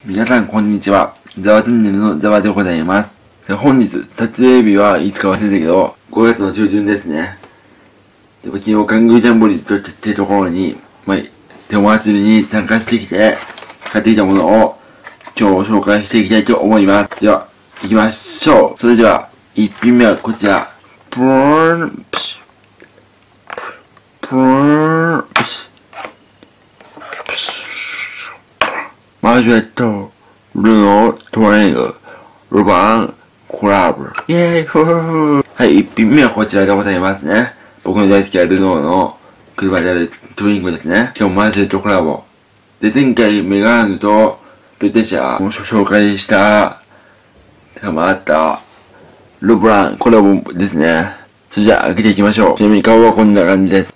皆さんこんにちは。ザワチャンネルのザワでございます。本日、撮影日はいつか忘れたけど、5月の中旬ですね。でも昨日、カングージャンボリーとってところに、手祭りに参加してきて、買ってきたものを今日紹介していきたいと思います。では、行きましょう。それでは、1品目はこちら。プーン、プシュ。プーン、プシュ。プシュ。マジュエット、ルノー、トレーニング、ルバン、コラボ。イェーイ、ふー。はい、1品目はこちらでございますね。僕の大好きなルノーの車であるトゥイングですね。今日マジュエットコラボ。で、前回メガーヌとルテシャを紹介した、あったルブランコラボですね。それじゃあ開けていきましょう。ちなみに顔はこんな感じです。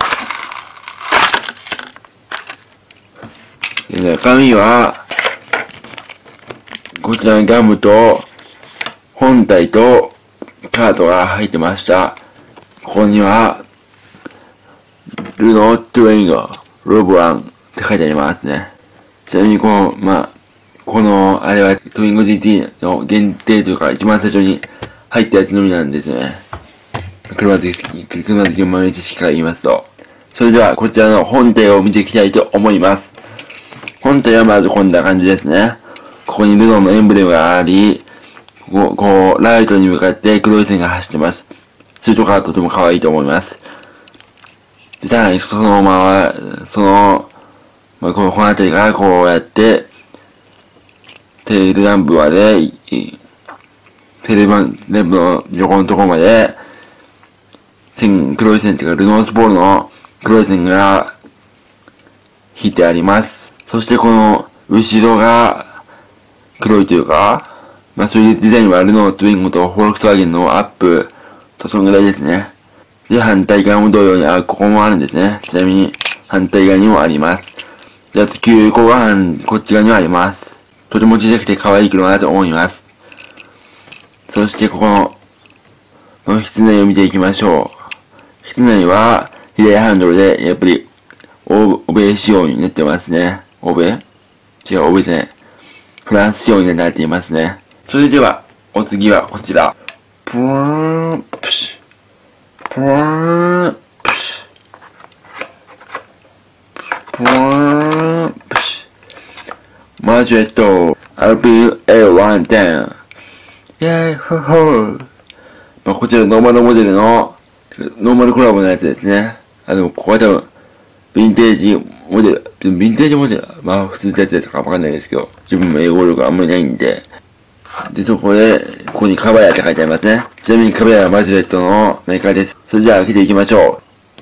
で、中身は、こちらのガムと、本体と、カードが入ってました。ここには、ルノートゥレインガー、ルブランって書いてありますね。ちなみにこの、あれは、トゥイング GT の限定というか、一番最初に入ったやつのみなんですよね。車好きの豆知識から言いますと。それでは、こちらの本体を見ていきたいと思います。本体はまずこんな感じですね。ここにルノーのエンブレムがあり、こう、ライトに向かって黒い線が走ってます。ツートカーとても可愛いと思います。で、さらにそのまま、この辺りからこうやって、テールランプまで、テールランプの横のところまで、黒い線っていうか、ルノースポールの黒い線が引いてあります。そしてこの後ろが黒いというか、そういうデザインはルノートゥイングとフォルクスワーゲンのアップとそのぐらいですね。で、反対側も同様に、ここもあるんですね。ちなみに反対側にもあります。で、あと9個がこっち側にもあります。とても小さくて可愛い車だと思います。そしてここの室内を見ていきましょう。室内は左ハンドルでやっぱり欧米仕様になってますね。欧米じゃない。フランス仕様になっていますね。それでは、お次はこちら。プーン、プシュ。プーン、プシュ。プーン、プシュ。マジェット、RPA110。イェーイ、フォー。こちらノーマルモデルの、ノーマルコラボのやつですね。ここは多分、ヴィンテージモデルは普通のやつですかわかんないですけど、自分も英語力あんまりないんで。で、そこで、ここにカバヤって書いてありますね。ちなみにカバヤはマジュエットのメーカーです。それじゃあ開けていきましょ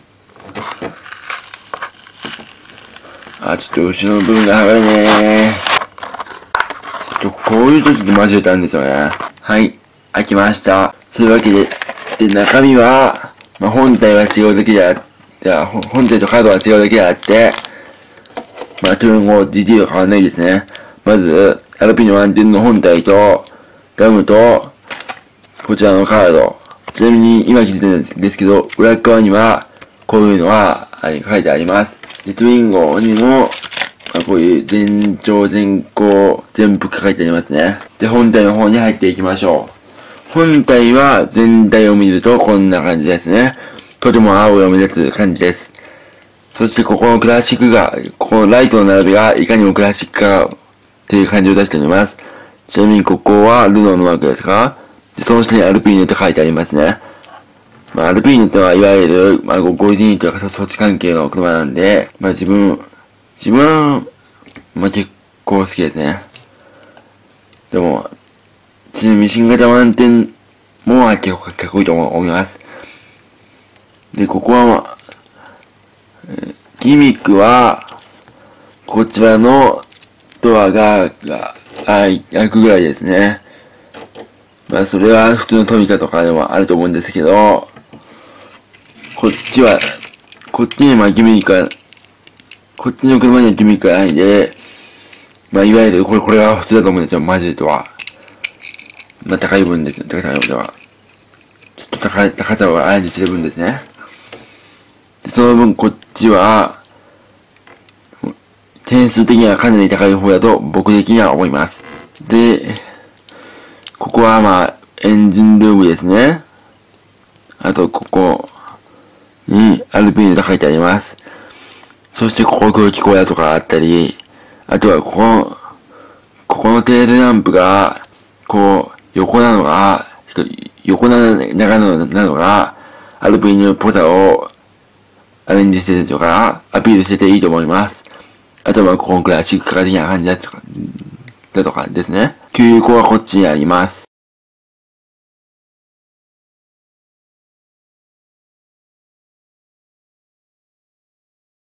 う。ちょっと後ろの部分が剥がれねー。ちょっとこういう時にマジュエットあるんですよね。はい。開きました。そういうわけで、中身は、本体は違うだけで本体とカードは違うだけであって、トゥルンゴ GT は変わらないですね。まず、アルピーノ110の本体と、ガムと、こちらのカード。ちなみに今気づいたんですけど、裏側には、こういうのが書いてあります。で、トゥインゴにも、こういう前長前後全部書いてありますね。で、本体の方に入っていきましょう。本体は全体を見るとこんな感じですね。とても青を目立つ感じです。そしてここのクラシックが、ここのライトの並びがいかにもクラシックかっていう感じを出しております。ちなみにここはルノーのマークですか？で、その下にアルピーノって書いてありますね。アルピーノってのはいわゆる、ゴールディーンというかそっち関係の車なんで、自分は、結構好きですね。でも、ちなみに新型満点も結構かっこいいと思います。で、ここは、ギミックは、こちらのドアが開くぐらいですね。それは普通のトミカとかでもあると思うんですけど、こっちにギミックは、こっちの車にはギミックがないんで、いわゆるこれは普通だと思うんですよ、マジでとは。高い分ですね、高い分では。ちょっと高さをあえてしてる分ですね。で、その分こっちは、 点数的にはかなり高い方だと僕的には思います。で、ここはまあ、エンジンルームですね。あと、ここにアルピーヌと書いてあります。そして、ここ空気小屋とかあったり、あとはここのテールランプが、こう、横なのが、なのが、アルピーヌっぽさをアレンジしてるとか、アピールしてていいと思います。あとは、このクラシック化的な感じだとかですね。給油口はこっちにあります。